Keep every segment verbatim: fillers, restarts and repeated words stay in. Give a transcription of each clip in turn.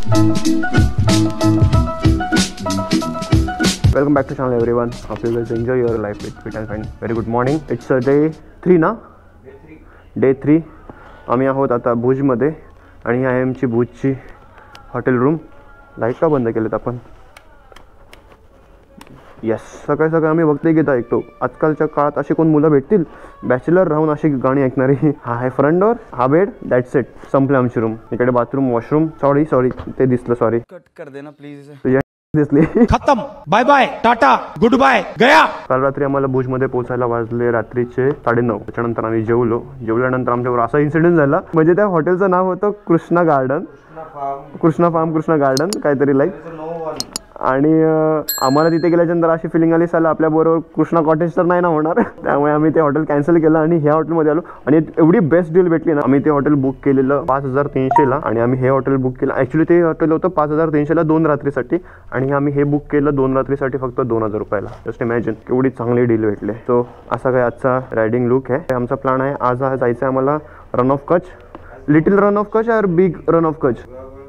Welcome back to channel everyone. Hope you guys enjoy your life with fit and fine. Very good morning. It's a day three ना? Day three. आम्ही आहोत आता भुजमध्ये आणि ही आहे आमची भुजची hotel room. Light का बंद केलेत आपण? येस, सकाळी सकाळी आम्ही भक्ती गीत ऐकतो. आजकालच्या काळात अशी कोण मुलं भेटतील बॅचलर राहून अशी गाणी ऐकणारी. हा आहे फ्रंट डोर, हा बेड, दॅट्स इट. संपले आमची रूम. इकडे बाथरूम, वॉशरूम. सॉरी सॉरी ते दिसलं, सॉरी. कट कर देना प्लीज. तुझ्या दिसली. खत्म. Bye bye, tata, good bye, गया. काल रात्री आम्हाला भुजमध्ये पोहोचायला वाजले रात्रीचे साडेनऊ. त्याच्यानंतर आम्ही जेवलो. जेवल्यानंतर आमच्यावर असा इन्सिडेंट झाला, म्हणजे त्या हॉटेलचं नाव होतं Krishna garden, Krishna farm, Krishna garden काहीतरी लाईक. आणि आम्हाला तिथे गेल्याच्यानंतर अशी फिलिंग आली, साला आपल्याबरोबर कृष्णा कॉटेज तर नाही ना होणार. त्यामुळे आम्ही ते हॉटेल कॅन्सल केलं आणि ह्या हॉटेलमध्ये आलो. आणि एवढी बेस्ट डील भेटली ना. आम्ही ते हॉटेल बुक केलेलं पाच हजार तीनशेला आणि आम्ही हे हॉटेल बुक केलं. ॲक्च्युली ते हॉटेल होतं पाच हजार तीनशेला दोन रात्रीसाठी आणि आम्ही हे बुक केलं दोन रात्रीसाठी फक्त दोन हजार रुपयाला. जस्ट इमॅजिन केवढी चांगली डील भेटले. सो असा काही आजचा रायडिंग लुक आहे. आमचा प्लॅन आहे आज जायचं आहे आम्हाला run of Kutch. Little run of Kutch और big run of Kutch?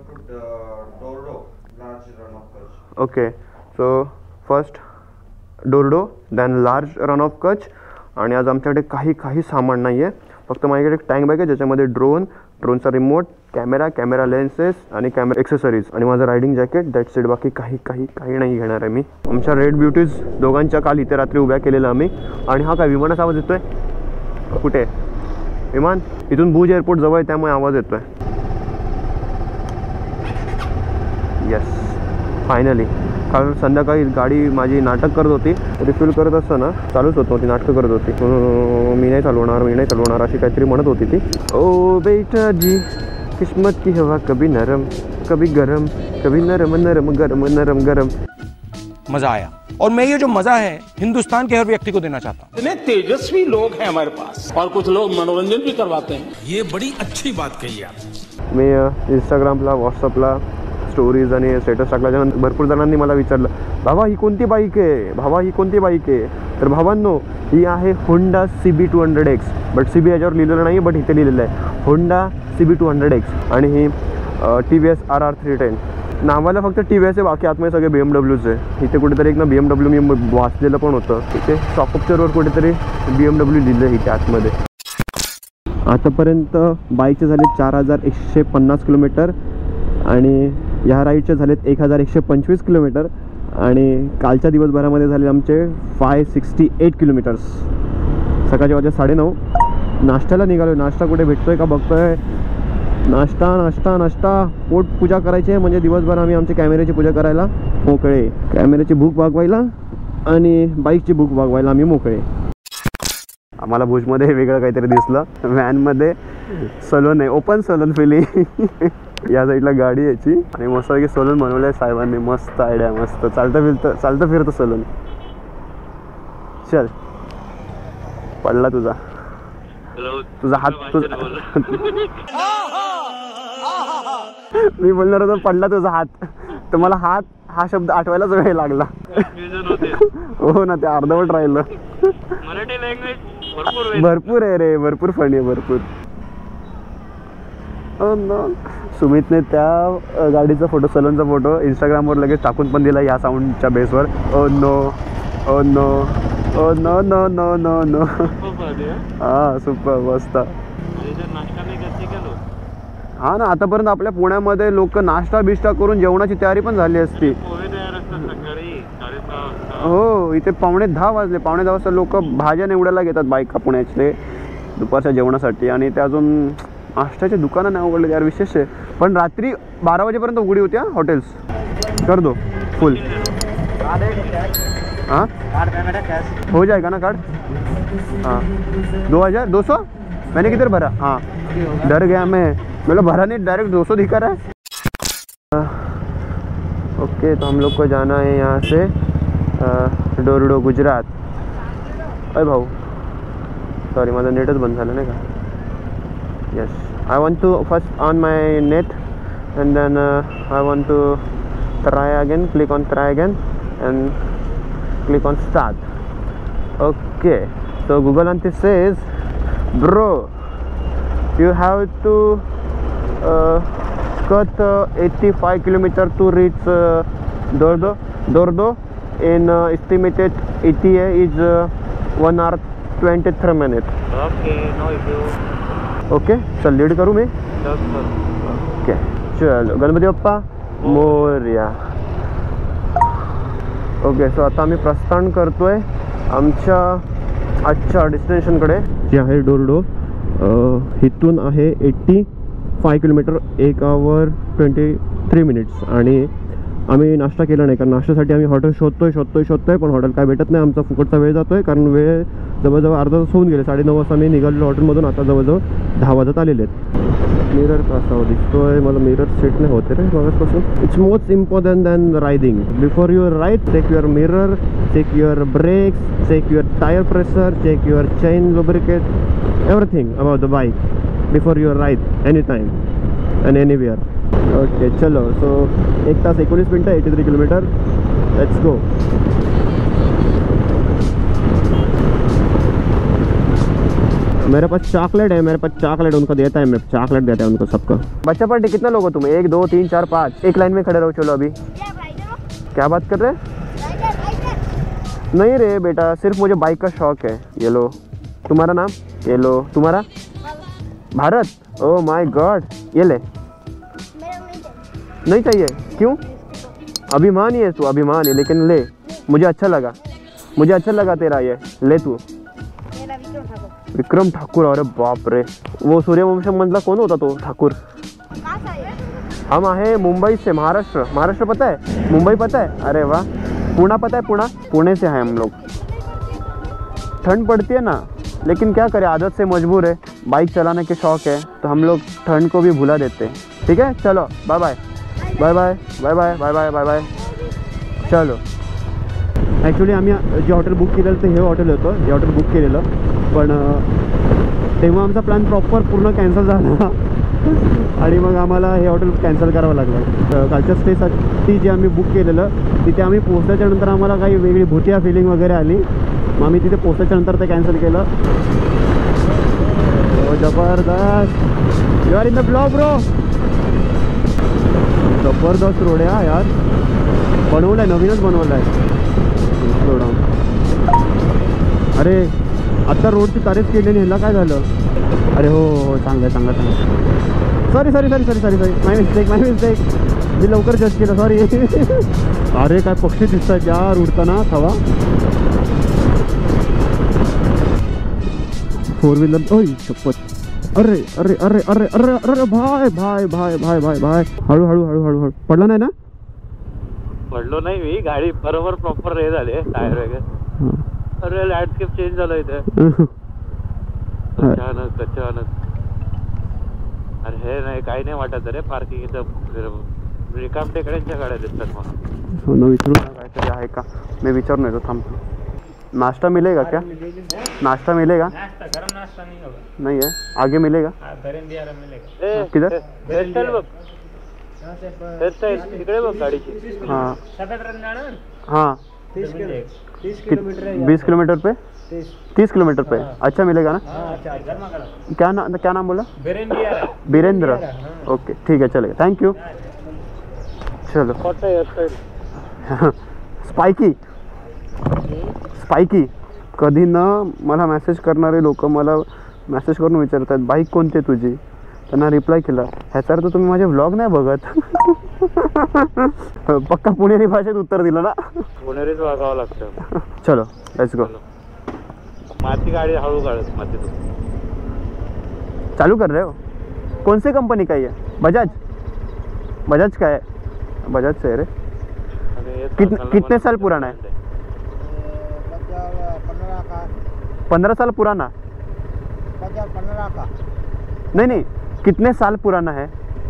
Okay, so first Dhordo, then large run of Kutch. आणि आज आमच्याकडे काही काही सामान नाही आहे, फक्त माझ्याकडे एक टँक बॅग आहे ज्याच्यामध्ये ड्रोन, ड्रोनचा रिमोट, कॅमेरा, कॅमेरा लेन्सेस आणि कॅमेरा एक्सेसरीज आणि माझं रायडिंग जॅकेट. That's it. बाकी काही काही काही नाही घेणार आहे मी. आमच्या रेड ब्युटीज दोघांच्या काल इथे रात्री उभ्या केलेलं आम्ही. आणि हा काय विमानाचा आवाज येतोय? कुठे विमान? इथून भुज एअरपोर्ट जवळ आहे त्यामुळे आवाज येतोय. Yes, finally. काल संध्याकाळी गाडी माझी नाटक करत होती, रिफ्यूल करत असताना चालूच होत नव्हती, नाटकं करत होती. मी नाही चालवणार, मी नाही चालवणार अशी काहीतरी म्हणत होती ती. ओ बेटा जी, किस्मत की हवा कभी नरम कभी गरम, कभी नरम नरम गरम नरम गरम. मजा आया. और मैं ये जो मजा है हिंदुस्तान के हर व्यक्ति को देना चाहता हूँ. इतने तेजस्वी लोग हैं हमारे पास और कुछ लोग मनोरंजन भी करवाते हैं. ये बड़ी अच्छी बात कही आप. मी इंस्टाग्रामला, व्हॉट्सअपला स्टोरीज आणि स्टेटस टाकल्याच्यानंतर भरपूर जणांनी मला विचारलं, भावा ही कोणती बाईक आहे, भावा ही कोणती बाईक आहे. तर भावांनो, ही आहे Honda C B two hundred X. But C B याच्यावर लिहिलेलं नाही, बट इथे लिहिलेलं आहे Honda C B two hundred X. आणि ही T V S R R three ten. नावाला फक्त टी व्ही एस आहे, बाकी आतमध्ये सगळे बी एम डब्ल्यूच आहे. इथे कुठेतरी एक ना बी एम डब्ल्यू मी वाचलेलं पण होतं. इथे शॉकअपचरवर कुठेतरी बी एम डब्ल्यू लिहिलं आहे इथे आतमध्ये. आतापर्यंत बाईकचे झाले चार हजार एकशे पन्नास किलोमीटर आणि ह्या राईडचे झालेत एक हजार एकशे पंचवीस किलोमीटर आणि कालच्या दिवसभरामध्ये झाले आमचे फाय सिक्स्टी एट किलोमीटर्स. सकाळच्या वाजता साडेनऊ. नाश्त्याला निघालो. नाश्ता कुठे भेटतोय का बघतोय. नाश्ता नाश्ता नाश्ता पोट पूजा करायची आहे, म्हणजे दिवसभर आम्ही आमच्या कॅमेऱ्याची पूजा करायला मोकळे. कॅमेऱ्याची भूक भागवायला आणि बाईकची भूक भागवायला आम्ही मोकळे. आम्हाला भुजमध्ये वेगळं काहीतरी दिसलं. व्हॅनमध्ये सलोन आहे, ओपन सलोन फिलिंग. या साईडला गाडी याची आणि मस्त की सलून बनवलं आहे साहेबांनी. मस्त आयडिया, मस्त. चालतं फिरतं चालतं फिरतं सलून. चल, पडला तुझा तुझा हात. तुझा मी बोलणार होतो पडला तुझा हात, तर मला हात हा शब्द आठवायलाच वेळ लागला. हो ना, ते अर्धवट राहिलं. मराठी लँग्वेज भरपूर आहे रे, भरपूर फनी आहे, भरपूर. सुमितने त्या गाडीचा फोटो, सलूनचा फोटो इंस्टाग्रामवर लगेच टाकून पण दिला या साऊंडच्या बेसवर. Oh no, oh no, oh no no no no no. हां, सुपर, मस्त. हां ना, आतापर्यंत आपल्या पुण्यामध्ये लोक नाश्ता बिष्टा करून जेवणाची तयारी पण झाली असती. हो, इथे पावणे दहा वाजले. पावणे दहा वाजता लोक भाज्या निवडायला घेतात बायका पुण्यातले दुपारच्या जेवणासाठी. आणि ते अजून नाश्त्याचे दुकानं नाही उघडले, यार विशेष आहे. पण रात्री बारा वाजेपर्यंत उघडी होत्या हॉटेल्स. कर दो फुल. हाँ, हो जाएगा ना कार्ड? हाँ, दो हज़ार दो सौ मैंने किधर भरा? हाँ, डर गया मैं, मतलब भरा नहीं, डायरेक्ट दो सौ दिखा रहा है. ओके, तो हम लोग को जाना है यहाँ से डोरडो, गुजरात. अरे भाऊ, सॉरी, माझं नेटच बंद झालं नाही का. Yes, I want to first on my net and then uh, I want to try again, click on try again and click on start. Okay, so Google Auntie says, bro, you have to uh, cut uh, eighty-five kilometer to reach uh, Dordo. Dordo in uh, estimated E T A is uh, one hour twenty-three minutes. Okay no issue okay चल lead करू मी. दस okay चलो Ganpati Bappa Morya. Okay so आता आम्ही प्रस्थान करतोय आमच्या आजच्या डेस्टिनेशनकडे जे आहे डोरडो. इथून आहे एट्टी फाय किलोमीटर एक आवर ट्वेंटी थ्री मिनिट्स. आणि आम्ही नाश्ता केला नाही कारण नाश्त्यासाठी आम्ही हॉटेल शोधतोय शोधतोय शोधतोय पण हॉटेल काय भेटत नाही. आमचा फुकटचा वेळ जातोय कारण वेळ जवळजवळ अर्धा तास होऊन गेले. साडेनऊ वाजता मी निघालेलो हॉटेलमधून. आता जवळजवळ दहा वाजत आलेले आहेत. मिरर कसा दिसतोय मला. मिरर सेट नाही होते रे मागासपासून. It's most important than riding. Before your ride check your mirror, check your brakes, check your tyre pressure, check your chain lubricate, everything about the bike before your ride any time and anywhere. Okay चलो so एक तास एकोणीस मिनटं eighty three kilometre. Let's go. मेरे पास chocolate है, मेरे पास चॉकलेट उनको देता है, मैं चॉकलेट देता है उनको सबको. बच्चा पार्टी कितना लोग हो तुम? एक दो तीन चार पाँच. एक लाइन में खड़े रहो. चलो अभी क्या बात कर रहे हैं? नहीं रे बेटा सिर्फ मुझे बाइक का शौक है. ये लो तुम्हारा नाम. ये लो तुम्हारा भारत. Oh my God. ये ले. नहीं चाहिए क्यों? अभिमानी है तू अभिमानी. लेकिन ले मुझे अच्छा लगा. मुझे अच्छा लगा तेरा ये. ले तू. विक्रम ठाकुर. अरे बाप रे. वो सूर्यवंशम मधला कोण होता तो ठाकुर? हम आहे मुंबई से. महाराष्ट्र. महाराष्ट्र पता है? मुंबई पता है? अरे वाह. पुणे पता है? पुणे पुणे से हैं हम लोग. ठंड पड़ती है ना लेकिन क्या करें आदत से मजबूर है. बाइक चलाने के शौक है तो हम लोग ठंड को भी भुला देते हैं. ठीक है चलो bye bye bye bye bye bye bye bye bye bye. चलो ॲक्च्युली आम्ही जे हॉटेल बुक केलेलं ते हे हॉटेल होतं. हे हॉटेल बुक केलेलं पण तेव्हा आमचा प्लॅन प्रॉपर पूर्ण कॅन्सल झाला आणि मग आम्हाला हे हॉटेल कॅन्सल करावं लागलं. कालच्या स्टेसाठी जे आम्ही बुक केलेलं तिथे आम्ही पोहोचल्याच्या नंतर आम्हाला काही वेगळी भूतिया फिलिंग वगैरे आली. मग आम्ही तिथे पोहोचल्याच्या नंतर ते कॅन्सल केलं. जबरदस्त. You are in the blog bro. जबरदस्त रोड आहे हा यार. बनवलं आहे नवीनच बनवलं आहे. अरे आता रोडची तारीफ केलेली ह्याला काय झालं? अरे हो हो चांगलं आहे चांगलं चांगलं. Sorry sorry sorry sorry sorry sorry my mistake my mistake. मी लवकर जज केलं सॉरी. अरे काय पक्षी दिसत आहेत यार उडताना. हवा फोर व्हीलर. ओय शपथ. अरे अरे अरे अरे अरे अरे भाई भाई भाई भाई भाई भाई. हळू हळू हळू हळू हळू. पडला नाही ना? पडलो नाही मी. गाडी बरोबर प्रॉपर हे झाले टायर वगैरे. अरे लँडस्केप चेंज झालं इथे अचानक अचानक. अरे हे नाही काही नाही वाटत रे. पार्किंग इथं रिकाम टेकड्यांच्या गाड्या दिसतात मला. न विचारू काहीतरी आहे का? मी विचारून येतो थांबतो. नाश्ता मिलेगा क्या? नाश्ता मिलेगा? नाश्ता गरम नाश्ता नहीं होगा. नहीं है आगे मिलेगा. मिलेगा. किधर? हेअरस्टाईल बघ. हेअरस्टाईल तिकडे बघ गाडीची. हाँ सफेद रंग हाँ तीस किलोमीटर बीस किलोमीटर पे तीस किलोमीटर पे. अच्छा मिलेगा ना? क्या ना क्या नाम बोला? बीरेंद्र. ओके ठीक है चलेगा. Thank you. चलो स्पाइकी स्पाइकी. कधी ना मला मेसेज करणारे लोक मला मेसेज करून विचारतात बाईक कोणती तुझी. त्यांना रिप्लाय केला ह्याचा अर्थ तुम्ही माझे व्लॉग नाही बघत. पक्का पुणेरी भाषेत उत्तर दिलं ना. पुणेरीच वागावं लागतं. चलो लेट्स गो. माती गाडी हळू काढत माती. तू चालू कर रहे हो? कौन सी कंपनी का है? बजाज. बजाज का है? बजाज से है रे. कितने कितने साल पुराना है? पंद्रह साल पुराना. नहीं नहीं कितने साल पुराना है?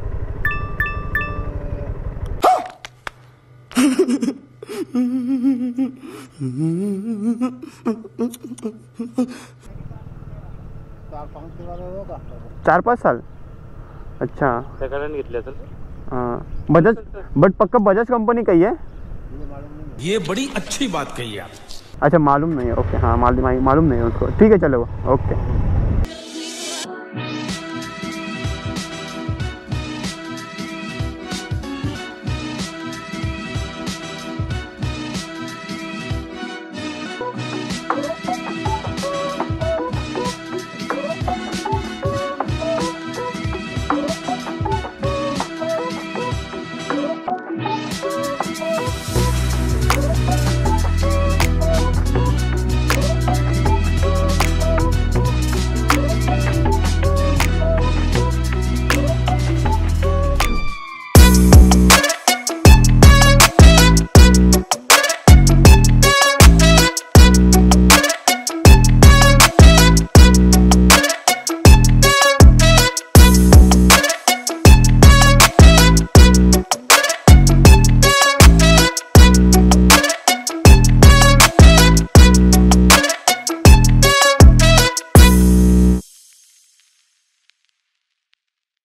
चार पाच साल. अच्छा सेकंड घेतले तर. हाँ बजाज. बट पक्का बजाज कंपनी का ही है? ये बड़ी अच्छी बात कही आप. अच्छा मालूम नहीं है. ओके हाँ मालूम मालूम नहीं है उसको. ठीक है चलो ओके.